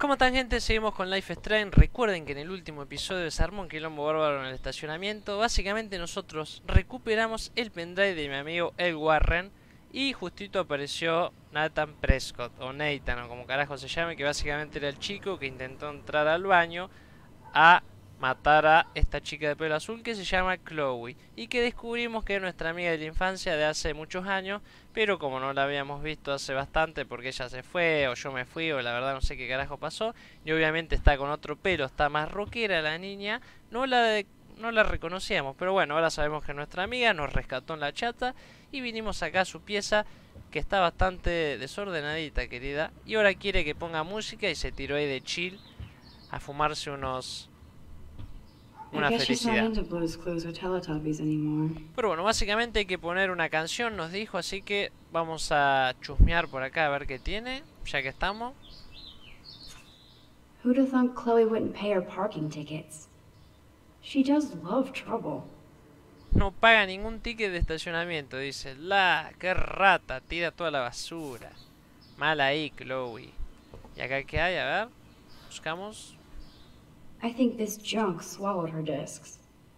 ¿Cómo están, gente? Seguimos con Life is Strange. Recuerden que en el último episodio se armó un quilombo bárbaro en el estacionamiento. Básicamente nosotros recuperamos el pendrive de mi amigo El Warren y justito apareció Nathan Prescott, o Nathan, o como carajo se llame, que básicamente era el chico que intentó entrar al baño a matar a esta chica de pelo azul que se llama Chloe y que descubrimos que es nuestra amiga de la infancia de hace muchos años, pero como no la habíamos visto hace bastante porque ella se fue o yo me fui o la verdad no sé qué carajo pasó, y obviamente está con otro pelo, está más rockera la niña, no la reconocíamos, pero bueno, ahora sabemos que es nuestra amiga, nos rescató en la chata y vinimos acá a su pieza que está bastante desordenadita, querida, y ahora quiere que ponga música y se tiró ahí de chill a fumarse una felicidad. Pero bueno, básicamente hay que poner una canción, nos dijo, así que vamos a chusmear por acá a ver qué tiene, ya que estamos. Who'd have thought Chloe wouldn't pay her parking tickets? She does love trouble. No paga ningún ticket de estacionamiento, dice. Qué rata, tira toda la basura. Mal ahí, Chloe. ¿Y acá qué hay? A ver, buscamos. I think this junk swallowed her discs.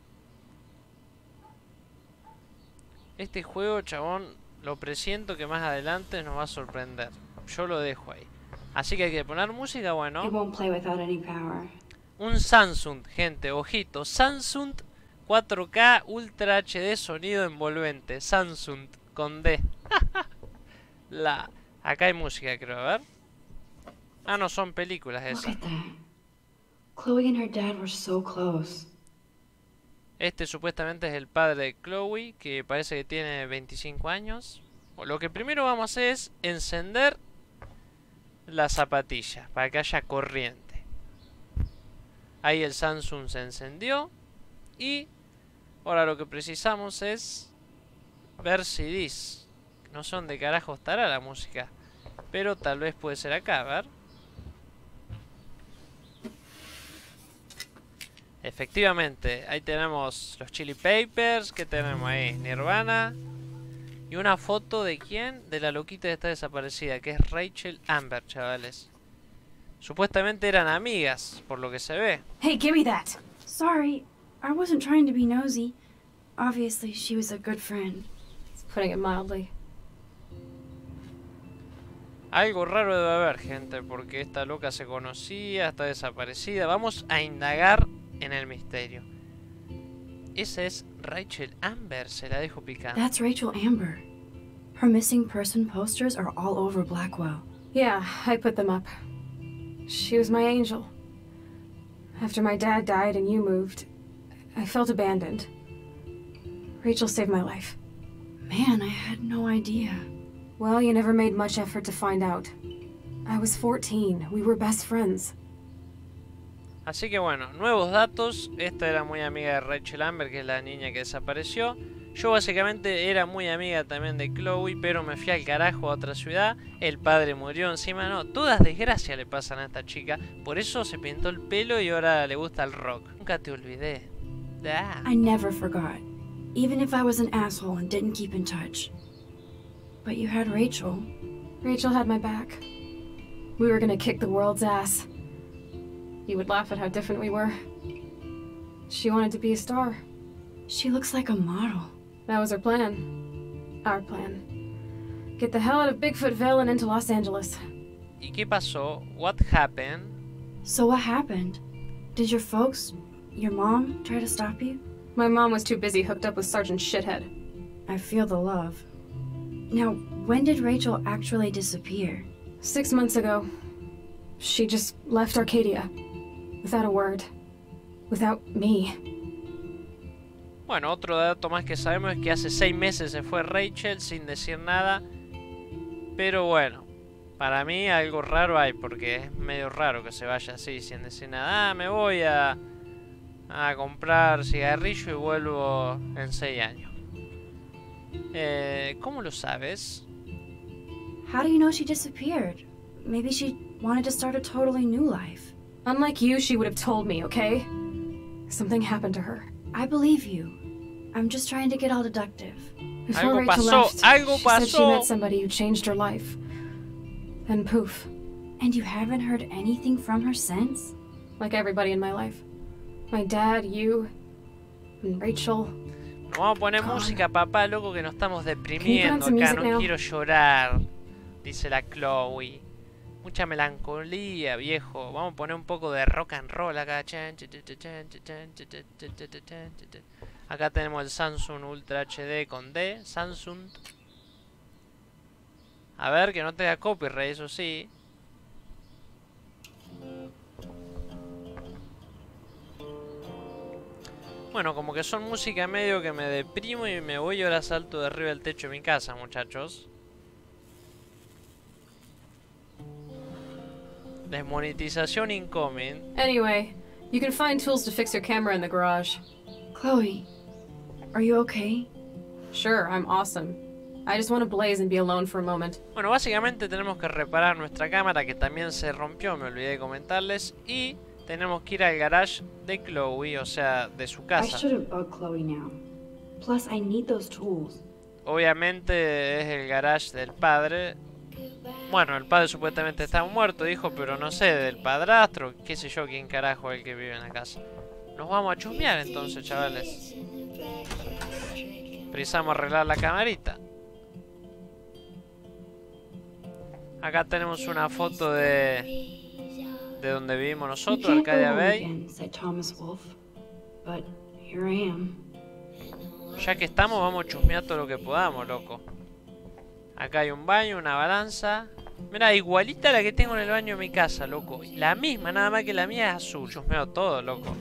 Este juego, chabón, lo presiento que más adelante nos va a sorprender. Yo lo dejo ahí. Así que hay que poner música, bueno. It won't play without any power. Un Samsung, gente, ojito. Samsung 4K Ultra HD sonido envolvente. Samsung con D. Acá hay música, creo, a ver. Ah, no, son películas esas. Look at that. Chloe and her dad were so close. Este supuestamente es el padre de Chloe, que parece que tiene 25 años. Lo que primero vamos a hacer es encender la zapatilla para que haya corriente. Ahí el Samsung se encendió. Y ahora lo que precisamos es ver CDs. No sé dónde carajo estará la música, pero tal vez puede ser acá, a ver. Efectivamente, ahí tenemos los Chili Peppers, que tenemos ahí, Nirvana. Y una foto de quién, de la loquita que está desaparecida, que es Rachel Amber, chavales. Supuestamente eran amigas, por lo que se ve. Hey, give me that. Sorry, I wasn't trying to be nosy. Obviously, she was a good friend. It's putting it mildly. Algo raro debe haber, gente, porque esta loca se conocía, está desaparecida. Vamos a indagar en el misterio. Esa es Rachel Amber, se la dejo picando. That's Rachel Amber. Her missing person posters are all over Blackwell. Yeah, I put them up. She was my angel. After my dad died and you moved, I felt abandoned. Rachel saved my life. Man, I had no idea. Well, you never made much effort to find out. I was 14. We were best friends. Así que bueno, nuevos datos. Esta era muy amiga de Rachel Amber, que es la niña que desapareció. Yo básicamente era muy amiga también de Chloe, pero me fui al carajo a otra ciudad. El padre murió encima, no. Todas desgracias le pasan a esta chica. Por eso se pintó el pelo y ahora le gusta el rock. Nunca te olvidé. I never forgot. Even if I was an asshole and didn't keep in touch. But you had Rachel. Rachel had my back. We were gonna kick the world's ass. You would laugh at how different we were. She wanted to be a star. She looks like a model. That was her plan. Our plan. Get the hell out of Bigfootville and into Los Angeles. ¿Y qué pasó? What happened? So what happened? Did your folks, your mom, try to stop you? My mom was too busy hooked up with Sergeant Shithead. I feel the love. Now, when did Rachel actually disappear? 6 months ago. She just left Arcadia. Without a word. Without me. Bueno, otro dato más que sabemos es que hace 6 meses se fue Rachel sin decir nada. Pero bueno, para mí algo raro hay, porque es medio raro que se vaya así sin decir nada. Ah, me voy a comprar cigarrillo y vuelvo en 6 años. ¿Cómo lo sabes? How do you know she disappeared? Maybe she wanted to start a totally new life. Unlike you, she would have told me, okay? Something happened to her. I believe you. I'm just trying to get all deductive. Before Algo Rachel pasó, left, algo she said she pasó. met somebody who changed her life. Then poof. And you haven't heard anything from her since? Like everybody in my life. My dad, you, and Rachel. Vamos a poner música, papá, loco, que nos estamos deprimiendo acá. No quiero llorar, dice la Chloe. Mucha melancolía, viejo. Vamos a poner un poco de rock and roll acá. Acá tenemos el Samsung Ultra HD con D. Samsung. A ver, que no te da copyright, eso sí. Bueno, como que son música medio que me deprimo y me voy y ahora salto de arriba del techo de mi casa, muchachos. Desmonetización incoming. Anyway, you can find tools to fix your camera in the garage. Chloe, are you okay? Sure, I'm awesome. I just want to blaze and be alone for a moment. Bueno, básicamente tenemos que reparar nuestra cámara que también se rompió, me olvidé de comentarles. Y tenemos que ir al garage de Chloe, o sea, de su casa. I shouldn't bug Chloe now. Plus, I need those tools. Obviamente es el garage del padre. Bueno, el padre supuestamente está muerto, dijo, pero no sé, del padrastro, qué sé yo, quién carajo es el que vive en la casa. Nos vamos a chusmear entonces, chavales. Precisamos arreglar la camarita. Acá tenemos una foto de donde vivimos nosotros, Arcadia Bay. Ya que estamos, vamos a chusmear todo lo que podamos, loco. Acá hay un baño, una balanza. Mira, igualita a la que tengo en el baño de mi casa, loco. La misma, nada más que la mía es azul. Chusmeo todo, loco.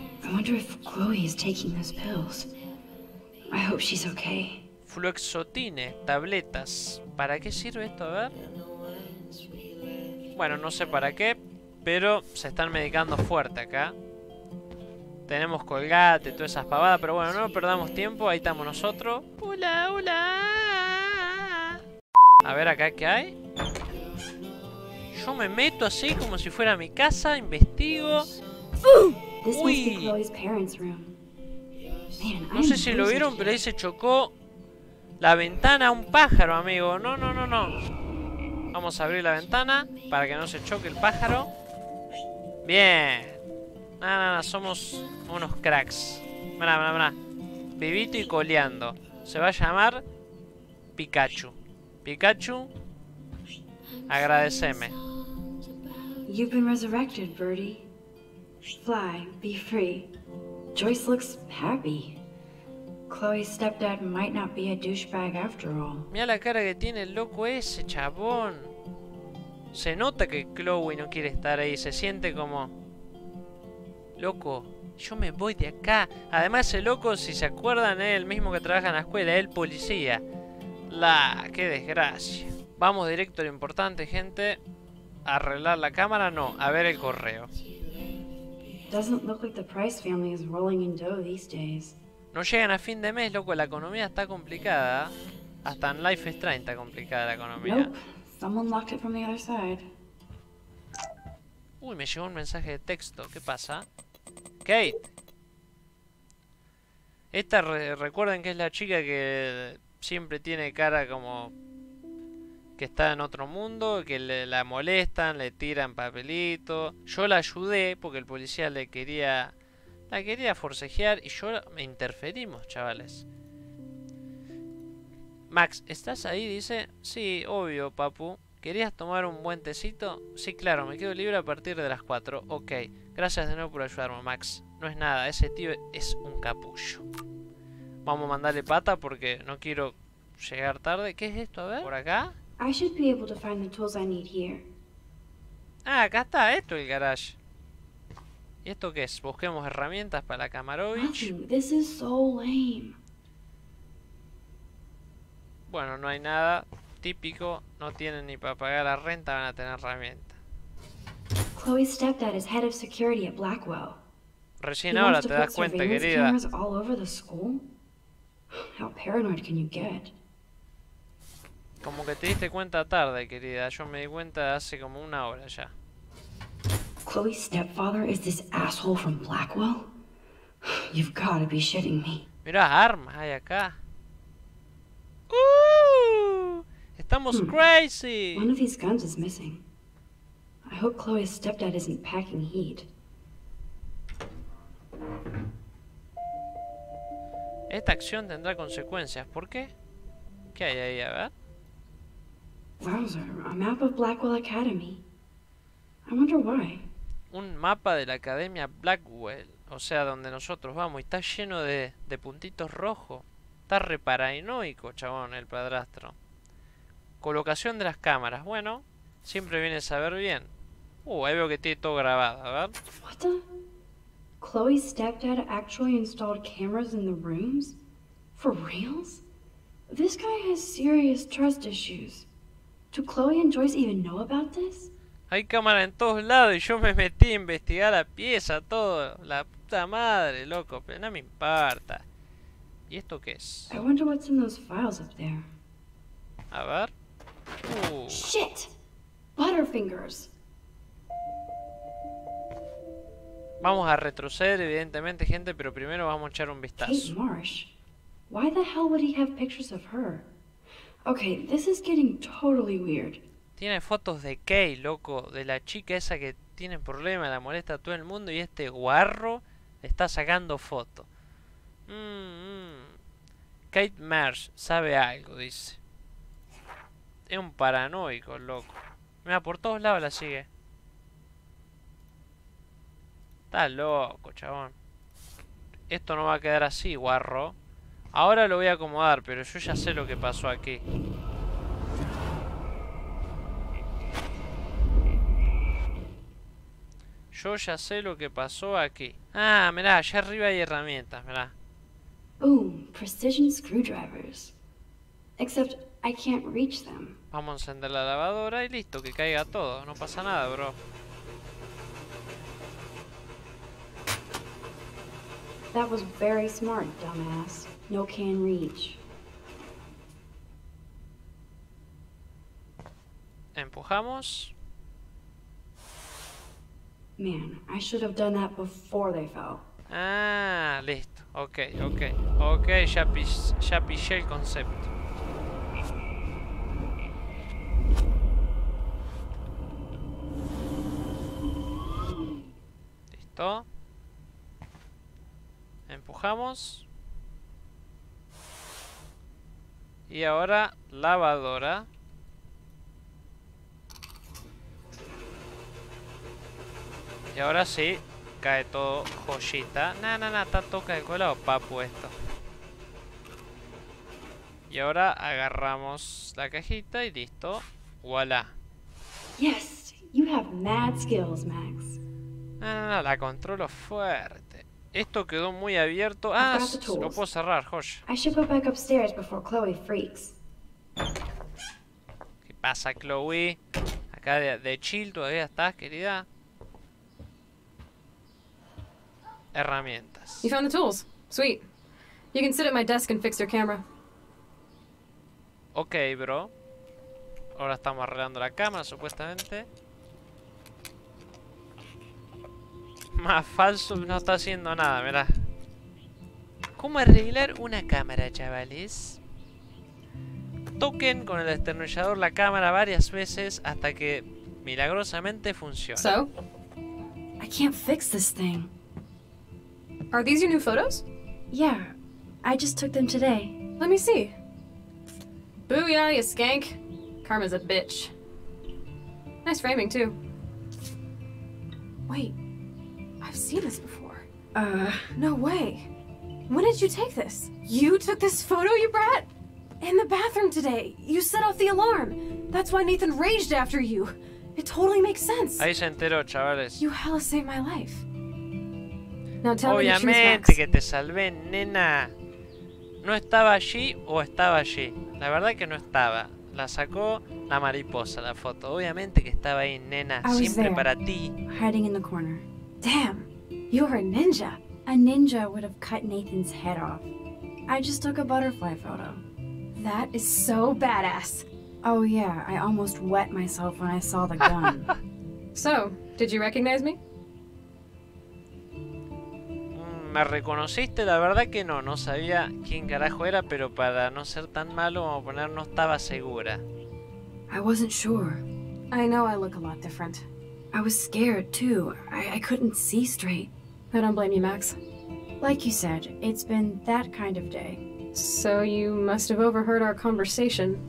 Fluoxetine, tabletas. ¿Para qué sirve esto? A ver. Bueno, no sé para qué, pero se están medicando fuerte acá. Tenemos Colgate, todas esas pavadas, pero bueno, no perdamos tiempo. Ahí estamos nosotros. Hola, hola. A ver acá qué hay. Yo me meto así como si fuera mi casa, investigo. Uy. No sé si lo vieron, pero ahí se chocó la ventana a un pájaro, amigo. No, no, no, no. Vamos a abrir la ventana para que no se choque el pájaro. Bien. Nada, somos unos cracks. Mirá, mirá, mirá. Vivito y coleando. Se va a llamar Pikachu. Pikachu, agradeceme. You've been resurrected, Birdie. Fly, be free. Joyce looks happy. Chloe's stepdad might not be a douchebag after all. Mira la cara que tiene el loco ese, chabón. Se nota que Chloe no quiere estar ahí. Se siente como... Loco, yo me voy de acá. Además ese loco, si se acuerdan, es el mismo que trabaja en la escuela, es el policía. Qué desgracia. Vamos directo a lo importante, gente. ¿Arreglar la cámara? No, a ver el correo. No llegan a fin de mes, loco, la economía está complicada. Hasta en Life is Strange está complicada la economía. Uy, me llegó un mensaje de texto. ¿Qué pasa? Kate. Esta recuerden que es la chica que siempre tiene cara como que está en otro mundo, que la molestan, le tiran papelitos. Yo la ayudé porque el policía la quería forcejear y yo me interferimos, chavales. Max, ¿estás ahí? Dice. Sí, obvio, papu. ¿Querías tomar un buen tecito? Sí, claro, me quedo libre a partir de las 4. Ok, gracias de nuevo por ayudarme, Max. No es nada, ese tío es un capullo. Vamos a mandarle pata porque no quiero llegar tarde. ¿Qué es esto? A ver, por acá. Ah, acá está esto, el garage. ¿Y esto qué es? Busquemos herramientas para la Kamarovich. Bueno, no hay nada. Típico, no tienen ni para pagar la renta, van a tener herramientas. Chloe's stepdad is head of security at Blackwell. Recién ahora te das cuenta, querida. How paranoid can you get? Como que te diste cuenta tarde, querida. Yo me di cuenta hace como una hora ya. Chloe's stepfather is this asshole from Blackwell? You've got to be shitting me. Mirá, armas hay acá. Estamos crazy. One of these guns is missing. I hope Chloe's stepdad isn't packing heat. Esta acción tendrá consecuencias. ¿Por qué? ¿Qué hay ahí? A ver. Wowzer, a map of Blackwell Academy. I wonder why. Un mapa de la Academia Blackwell. O sea, donde nosotros vamos. Y está lleno de puntitos rojos. Está re paranoico, chabón, el padrastro. Colocación de las cámaras. Bueno, siempre viene a saber bien. Ahí veo que tiene todo grabado. A ver. What the? Chloe's stepdad actually installed cameras in the rooms? For reals? This guy has serious trust issues. Do Chloe and Joyce even know about this? Hay cámara en todos lados y yo me metí a investigar la pieza, todo. La puta madre, loco, pero no me importa. ¿Y esto qué es? I wonder what's in those files up there. A ver. Shit! Butterfingers! Vamos a retroceder, evidentemente, gente, pero primero vamos a echar un Kate vistazo. Marsh? Why the hell would he have pictures of her? Okay, this is getting totally weird. Tiene fotos de Kay, loco, de la chica esa que tiene problemas, la molesta a todo el mundo y este guarro le está sacando fotos. Kate Marsh sabe algo, dice. Es un paranoico, loco. Mira, por todos lados la sigue. Está loco, chabón. Esto no va a quedar así, guarro. Ahora lo voy a acomodar, pero yo ya sé lo que pasó aquí. Yo ya sé lo que pasó aquí. Ah, mirá, allá arriba hay herramientas, mirá. Boom, precision screwdrivers. Except I can't reach them. Vamos a encender la lavadora y listo, que caiga todo. No pasa nada, bro. That was very smart, dumbass. No can reach. Empujamos. Man, I should have done that before they fell. Ah, listo. Ok, ya pillé el concepto. Listo. Empujamos. Y ahora lavadora. Y ahora sí, cae todo joyita. No, está todo calculado, papu, esto. Y ahora agarramos la cajita y listo. Voilà. Yes, you have mad skills, Max. No, la controlo fuerte. Esto quedó muy abierto. Ah, lo puedo cerrar, joya. I should go back upstairs before Chloe freaks. ¿Qué pasa, Chloe? Acá de chill todavía estás, querida. Herramientas. You found the tools. Sweet. You can sit at my desk and fix your camera. Ok, bro. Ahora estamos arreglando la cámara, supuestamente. Más falso, no está haciendo nada, mirá. ¿Cómo arreglar una cámara, chavales? Toquen con el destornillador la cámara varias veces hasta que milagrosamente funcione. So, I can't fix this thing. are these your new photos? Yeah, I just took them today. Let me see. Booyah, you skank. Karma's a bitch. Nice framing, too. Wait, I've seen this before. No way. When did you take this? You took this photo, you brat? In the bathroom today. You set off the alarm. That's why Nathan raged after you. It totally makes sense. Ahí se enteró, chavales. You hella saved my life. Now tell me the truth, Obviamente Max. que te salvé, nena. ¿No estaba allí o estaba allí? La verdad que no estaba. La sacó la mariposa, la foto. Obviamente que estaba ahí, nena. I was Siempre there. para ti. Hiding in the corner. Damn, you're a ninja. A ninja would have cut Nathan's head off. I just took a butterfly photo. That is so badass. Oh yeah, I almost wet myself when I saw the gun. So, did you recognize me? ¿Me reconociste? La verdad que no. No sabía quién carajo era, pero para no ser tan malo, vamos a poner, no estaba segura. I wasn't sure. I know I look a lot different. I was scared, too. I couldn't see straight. I don't blame you, Max. Like you said, it's been that kind of day. So you must have overheard our conversation.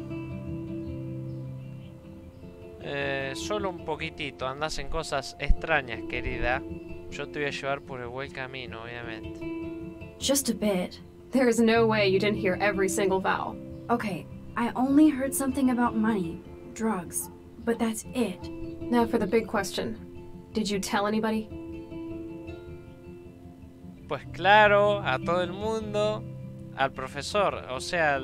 Solo un poquitito. Andas en cosas extrañas, querida. Yo te voy a llevar por el buen camino, obviamente. Just a bit. There is no way you didn't hear every single vowel. Okay, I only heard something about money, drugs, but that's it. Now for the big question. Did you tell anybody? Pues claro, a todo el mundo. Al profesor, o sea,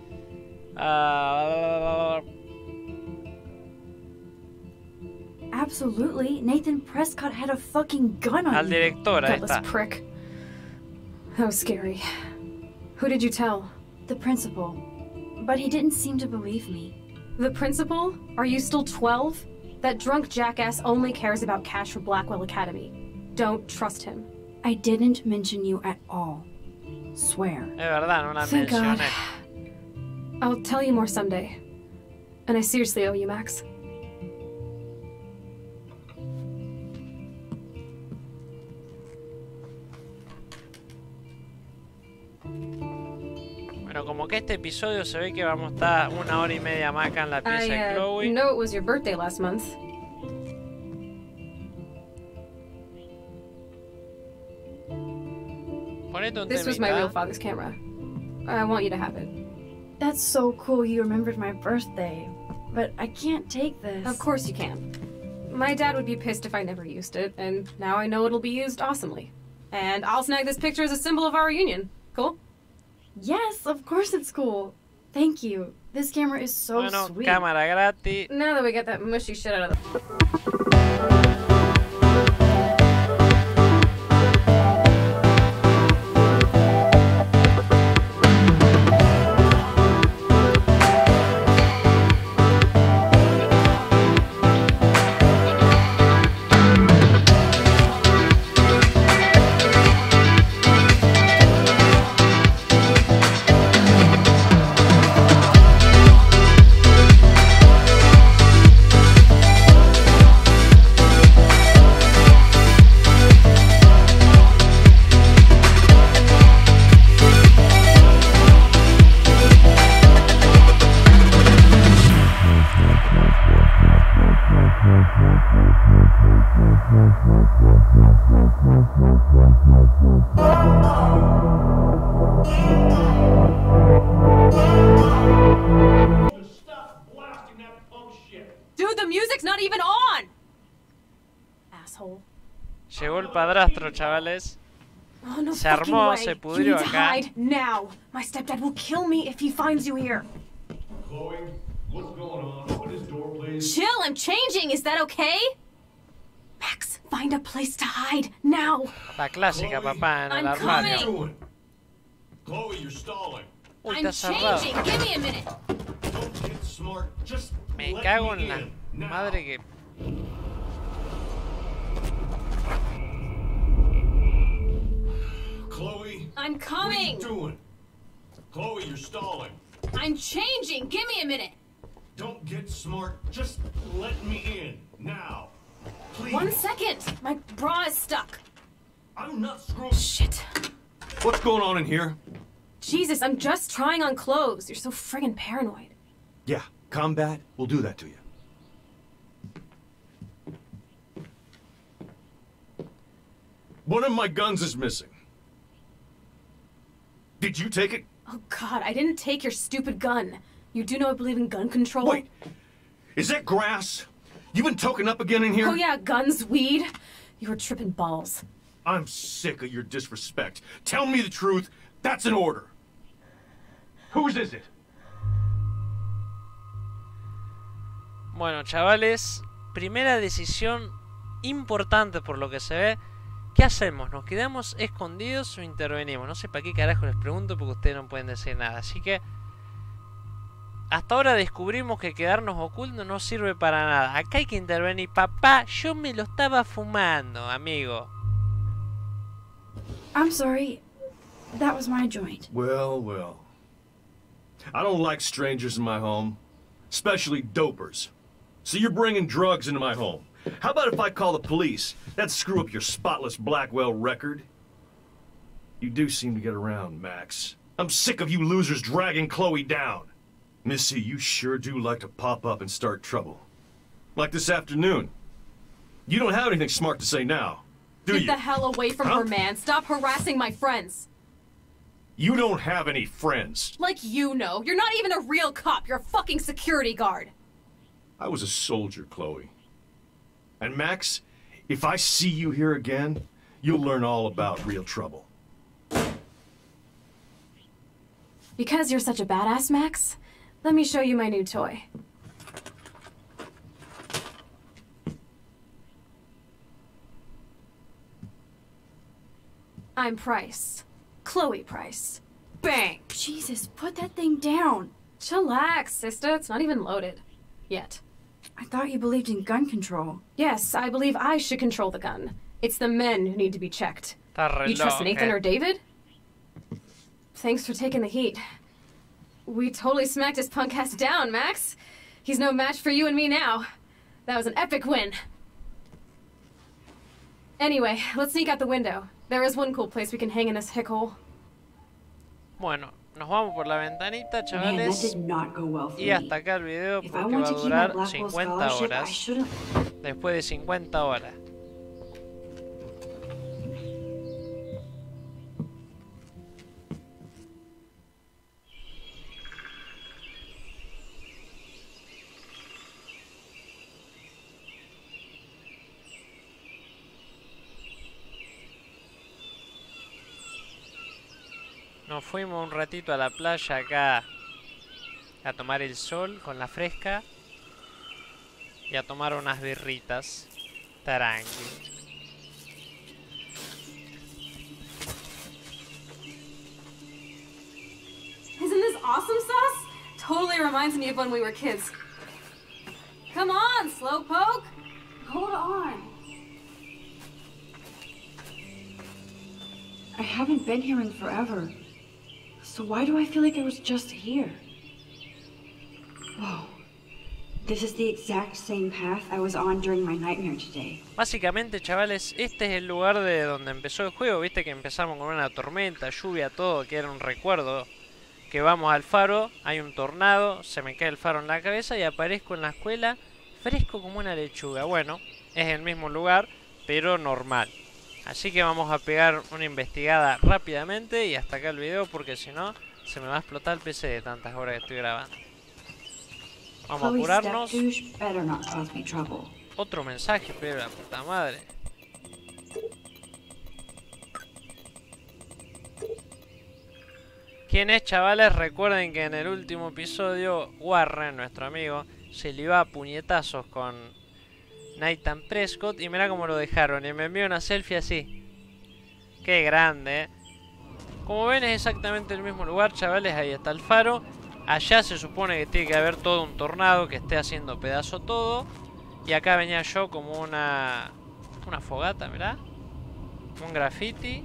Absolutely. Nathan Prescott had a fucking gun on al me. director, ahí Gutless está. prick. That was scary. Who did you tell? The principal. But he didn't seem to believe me. The principal? Are you still 12? That drunk jackass only cares about cash for Blackwell Academy. Don't trust him. I didn't mention you at all. Swear. Es verdad, no la Thank God. mencioné. I'll tell you more someday. And I seriously owe you, Max. Bueno, como que este episodio se ve que vamos a estar 1 hora y media más acá en la pieza de I Chloe. know it was your birthday last month. Ponete un This was my real temita. father's camera. I want you to have it. That's so cool you remembered my birthday. But I can't take this. Of course you can. My dad would be pissed if I never used it, and now I know it'll be used awesomely. And I'll snag this picture as a symbol of our union. Cool? Yes, of course it's cool. Thank you. This camera is so Bueno, sweet. cámara gratis. Now that we get that mushy shit out of the... Stop blasting that punk shit. Dude, the music's not even on! Asshole. Llegó el padrastro, chavales. Oh, no Se fucking armó, way. se You pudrió need to acá. hide now. My stepdad will kill me if he finds you here. Chloe, what's going on? Open this door, please. Chill, I'm changing. Is that okay? Max, find a place to hide now. La clásica, Chloe, papá, en el I'm What are armario. you coming. doing? Chloe, you're stalling. Uy, I'm está cerrado. changing. Give me a minute. Don't get smart. Just Me let cago me en la in. Now. madre que... Chloe, I'm what are coming. you doing? Chloe, you're stalling. I'm changing. Give me a minute. Don't get smart. Just let me in. Now. Please. 1 second. My bra is stuck. I'm not screwing. Shit. What's going on in here? Jesus, I'm just trying on clothes. You're so friggin' paranoid. Yeah, combat will do that to you. One of my guns is missing. Did you take it? Oh God, I didn't take your stupid gun. You do know I believe in gun control? Wait, is that grass? You been token up again in here? Oh yeah, guns, weed. You were tripping balls. I'm sick of your disrespect. Tell me the truth. That's an order. Whose is it? Bueno, chavales, primera decisión importante por lo que se ve. ¿Qué hacemos? ¿Nos quedamos escondidos o intervenimos? No sé para qué carajo les pregunto porque ustedes no pueden decir nada. Así que hasta ahora descubrimos que quedarnos ocultos no sirve para nada. Acá hay que intervenir. Papá, yo me lo estaba fumando, amigo. I'm sorry. That was my joint. Well, well. I don't like strangers in my home, especially dopers. So you're bringing drugs into my home. How about if I call the police? That'd screw up your spotless Blackwell record. You do seem to get around, Max. I'm sick of you losers dragging Chloe down. Missy, you sure do like to pop up and start trouble. Like this afternoon. You don't have anything smart to say now, do you? Get the hell away from her, man. Stop harassing my friends. You don't have any friends. Like you know. You're not even a real cop. You're a fucking security guard. I was a soldier, Chloe. And Max, if I see you here again, you'll learn all about real trouble. Because you're such a badass, Max, let me show you my new toy. I'm Price. Chloe Price. Bang! Jesus, put that thing down. Chillax, sister. It's not even loaded. Yet. I thought you believed in gun control. Yes, I believe I should control the gun. It's the men who need to be checked. You trust Nathan or David? Thanks for taking the heat. We totally smacked his punk ass down, Max. He's no match for you and me now. That was an epic win. Anyway, let's sneak out the window. There is one cool place we can hang in this hickhole. Bueno, nos vamos por la ventanita, Man, that chavales. did not go well for Y me. hasta acá el video If I porque want va a to keep my durar Blackwell 50 scholarship, I horas. shouldn't. Después de 50 horas. Nos fuimos un ratito a la playa acá a tomar el sol con la fresca y a tomar unas birritas. Taranqui. Isn't this awesome sauce? Totally reminds me of when we were kids. Come on, Slowpoke. Hold on. I haven't been here in forever. So why do I feel like I was just here? Whoa. This is the exact same path I was on during my nightmare today. Básicamente, chavales, este es el lugar de donde empezó el juego. Viste que empezamos con una tormenta, lluvia, todo, que era un recuerdo. Que vamos al faro, hay un tornado, se me cae el faro en la cabeza y aparezco en la escuela fresco como una lechuga. Bueno, es el mismo lugar, pero normal. Así que vamos a pegar una investigada rápidamente y hasta acá el video porque si no se me va a explotar el PC de tantas horas que estoy grabando. Vamos a apurarnos. Otro mensaje, pero la puta madre. ¿Quién es, chavales? Recuerden que en el último episodio Warren, nuestro amigo, se le iba a puñetazos con Nathan Prescott y mirá cómo lo dejaron y me envió una selfie así. Qué grande, Como ven es exactamente el mismo lugar, chavales. Ahí está el faro. Allá se supone que tiene que haber todo un tornado que esté haciendo pedazo todo. Y acá venía yo como una fogata, mirá. Un graffiti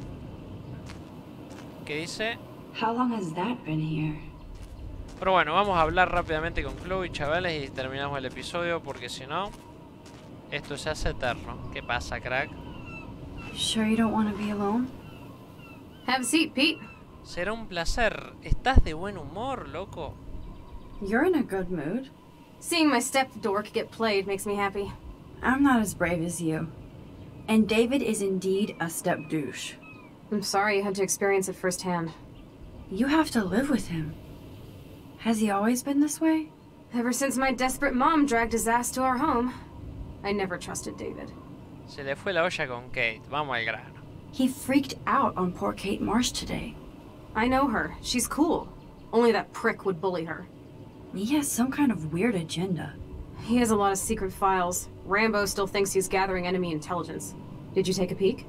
que dice... How long has that been here? Pero bueno, vamos a hablar rápidamente con Chloe, chavales, y terminamos el episodio porque si no, esto se hace eterno. ¿Qué pasa, crack? Sure you don't want to be alone? Have a seat, Pete. Será un placer. ¿Estás de buen humor, loco? You're in a good mood. Seeing my step dork get played makes me happy. I'm not as brave as you. And David is indeed a step douche. I'm sorry you had to experience it firsthand. You have to live with him. Has he always been this way? Ever since my desperate mom dragged his ass to our home, I never trusted David. Se le fue la olla con Kate. Vamos al grano. He freaked out on poor Kate Marsh today. I know her. She's cool. Only that prick would bully her. He has some kind of weird agenda. He has a lot of secret files. Rambo still thinks he's gathering enemy intelligence. Did you take a peek?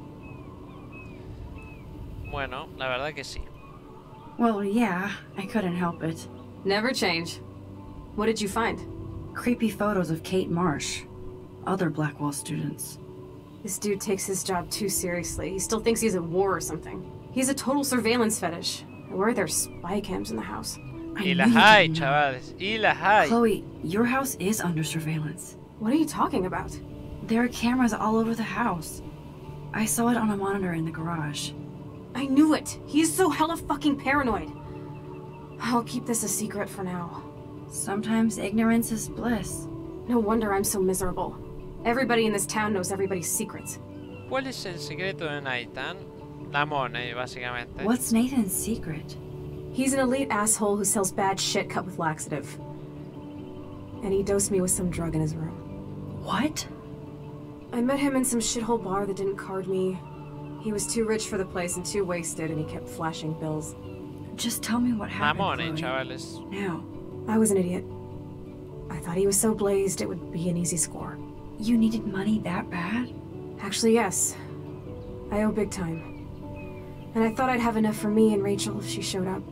Bueno, la verdad que sí. Well, yeah, I couldn't help it. Never change. What did you find? Creepy photos of Kate Marsh. Other Blackwell students. This dude takes his job too seriously. He still thinks he's at war or something. He's a total surveillance fetish. Where are there spy cams in the house? Y las hay, chavales. Y las hay. Chloe, your house is under surveillance. What are you talking about? There are cameras all over the house. I saw it on a monitor in the garage. I knew it! He's so hella fucking paranoid! I'll keep this a secret for now. Sometimes ignorance is bliss. No wonder I'm so miserable. Everybody in this town knows everybody's secrets. ¿Cuál es el secreto de Nathan? La money, básicamente. What's Nathan's secret? He's an elite asshole who sells bad shit cut with laxative. And he dosed me with some drug in his room. What? I met him in some shithole bar that didn't card me. He was too rich for the place and too wasted, and he kept flashing bills. Just tell me what happened, Mamones, Chloe. chavales. Now. I was an idiot. I thought he was so blazed it would be an easy score. You needed money that bad? Actually, yes. I owe big time. And I thought I'd have enough for me and Rachel if she showed up.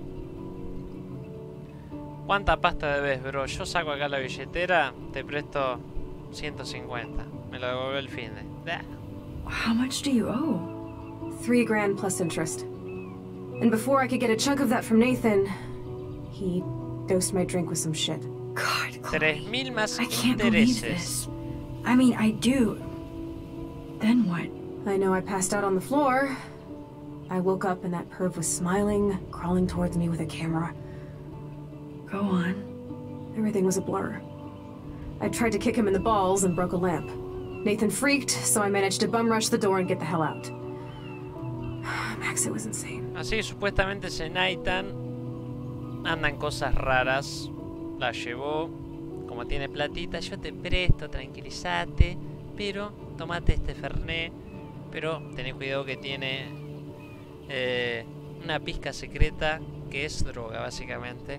¿Cuánta pasta debes, bro? Yo saco acá la billetera, te presto 150. Me lo devolvió el finde. How much do you owe? $3 grand plus interest. And before I could get a chunk of that from Nathan, he dosed my drink with some shit. God, Chloe. 3.000 más I can't believe intereses. this. I mean, I do. Then what? I know I passed out on the floor. I woke up and that perv was smiling, crawling towards me with a camera. Go on. Everything was a blur. I tried to kick him in the balls and broke a lamp. Nathan freaked, so I managed to bum rush the door and get the hell out. Max, it was insane. Así que supuestamente ese Nathan andan cosas raras. La llevó. Como tiene platita, yo te presto, tranquilízate. Pero tomate este Fernet. Pero tenés cuidado que tiene una pizca secreta que es droga, básicamente.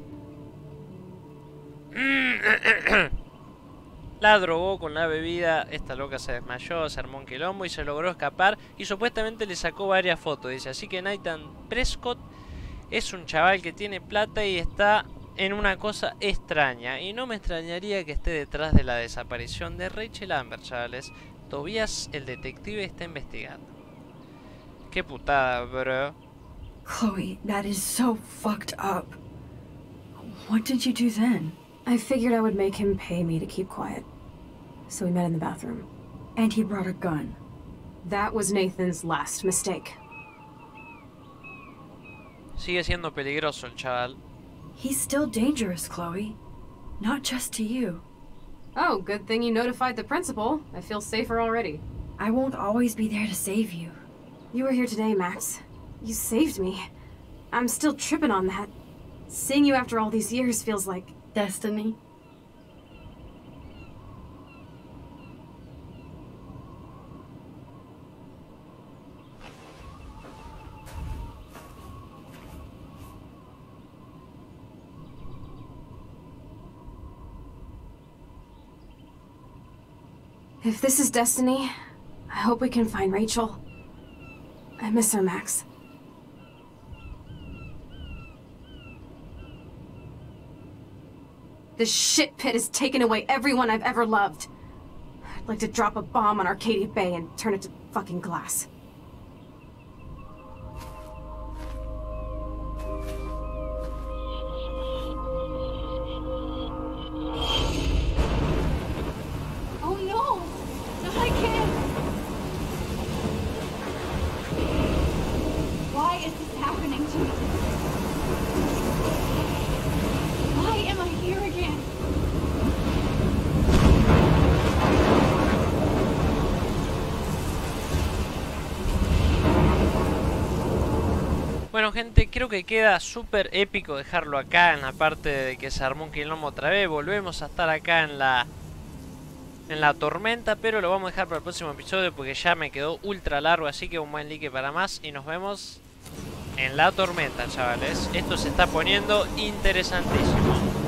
La drogó con la bebida, esta loca se desmayó, se armó un quilombo y se logró escapar y supuestamente le sacó varias fotos, dice. Así que Nathan Prescott es un chaval que tiene plata y está en una cosa extraña. Y no me extrañaría que esté detrás de la desaparición de Rachel Amber, chavales. Tobias, el detective, está investigando. Qué putada, bro. Chloe, that is so fucked up. What did you do then? I figured I would make him pay me to keep quiet. So we met in the bathroom. And he brought a gun. That was Nathan's last mistake. Sigue siendo peligroso el chaval. He's still dangerous, Chloe. Not just to you. Oh, good thing you notified the principal. I feel safer already. I won't always be there to save you. You were here today, Max. You saved me. I'm still tripping on that. Seeing you after all these years feels like... Destiny. If this is destiny, I hope we can find Rachel. I miss her, Max. This shit pit has taken away everyone I've ever loved. I'd like to drop a bomb on Arcadia Bay and turn it to fucking glass. Oh no! I can't! Why is this happening to me? Why am I here again? Bueno, gente, creo que queda súper épico dejarlo acá en la parte de que se armó un quilombo otra vez. Volvemos a estar acá en la tormenta, pero lo vamos a dejar para el próximo episodio porque ya me quedó ultra largo, así que un buen like para más y nos vemos en la tormenta, chavales. Esto se está poniendo interesantísimo.